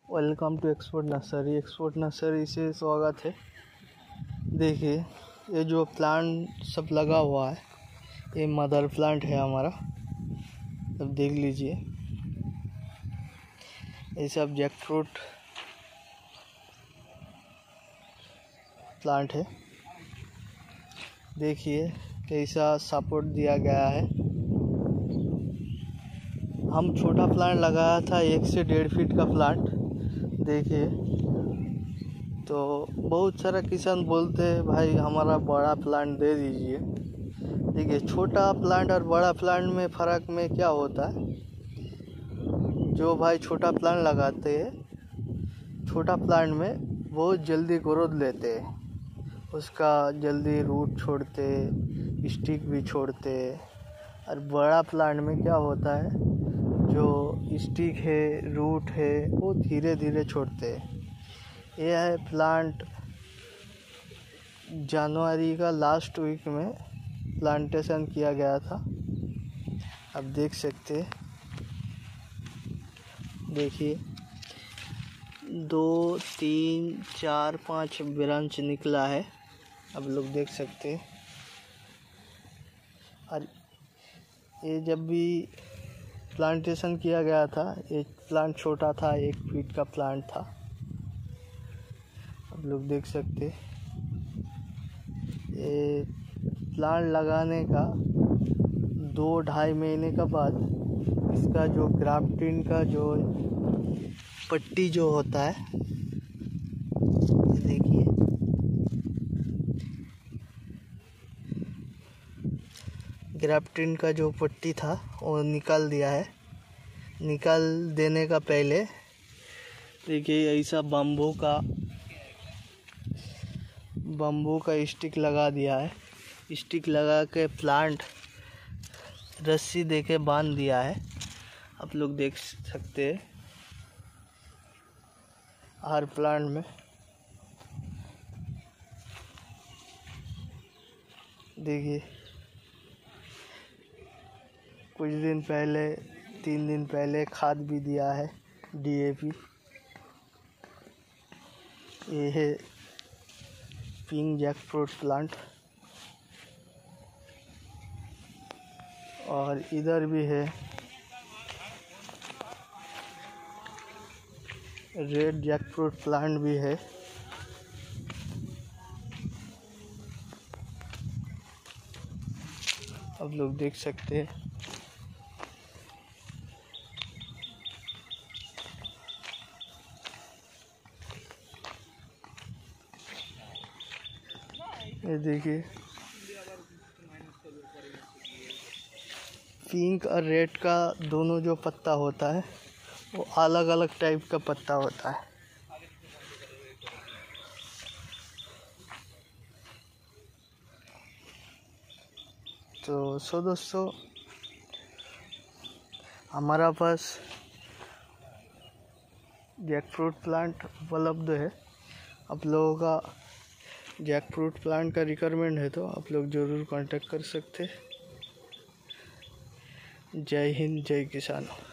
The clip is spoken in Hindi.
Welcome to export nursery. Export nursery से स्वागत है। देखिए ये जो प्लांट सब लगा हुआ है ये मदर प्लांट है हमारा। अब देख लीजिए ये सब जैकफ्रूट प्लांट है। देखिए कैसा सपोर्ट दिया गया है। हम छोटा प्लांट लगाया था 1 से 1.5 फीट का प्लांट। देखिए तो बहुत सारा किसान बोलते हैं भाई हमारा बड़ा प्लांट दे दीजिए। देखिए छोटा प्लांट और बड़ा प्लांट में फ़र्क में क्या होता है। जो भाई छोटा प्लांट लगाते हैं छोटा प्लांट में बहुत जल्दी ग्रोथ लेते हैं, उसका जल्दी रूट छोड़ते, स्टिक भी छोड़ते। और बड़ा प्लांट में क्या होता है जो स्टिक है रूट है वो धीरे धीरे छोड़ते हैं। यह है प्लांट जनवरी का लास्ट वीक में प्लांटेशन किया गया था। अब देख सकते हैं। देखिए 2 3 4 5 ब्रांच निकला है, अब लोग देख सकते हैं। और ये जब भी प्लांटेशन किया गया था ये प्लांट छोटा था, 1 फीट का प्लांट था। अब लोग देख सकते हैं। ये प्लांट लगाने का 2-2.5 महीने का बाद इसका जो ग्राफ्टिंग का जो पट्टी जो होता है, ये देखिए ग्राफ्टिंग का जो पट्टी था वो निकाल दिया है। निकाल देने का पहले देखिए ऐसा बम्बू का स्टिक लगा दिया है। स्टिक लगा के प्लांट रस्सी देके बांध दिया है। आप लोग देख सकते हैं हर प्लांट में। देखिए कुछ दिन पहले 3 दिन पहले खाद भी दिया है DAP। ये है पिंक जैकफ्रूट प्लांट। और इधर भी है रेड जैकफ्रूट प्लांट भी है। अब लोग देख सकते हैं। ये देखिए पिंक और रेड का दोनों जो पत्ता होता है वो अलग अलग टाइप का पत्ता होता है। तो दोस्तों हमारा पास जैकफ्रूट प्लांट उपलब्ध है। आप लोगों का जैकफ्रूट प्लांट का रिक्वायरमेंट है तो आप लोग ज़रूर कांटेक्ट कर सकते हैं। जय हिंद, जय किसान।